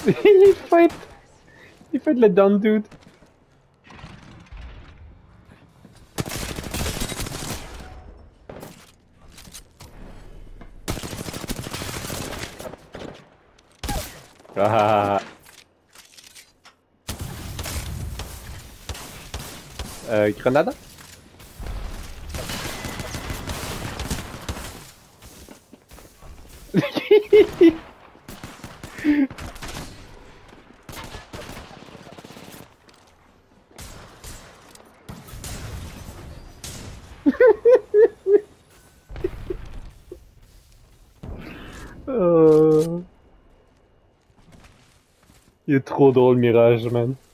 Il fight. Il fait le down dude. Ah. Grenade? Il est trop drôle, Mirage, man.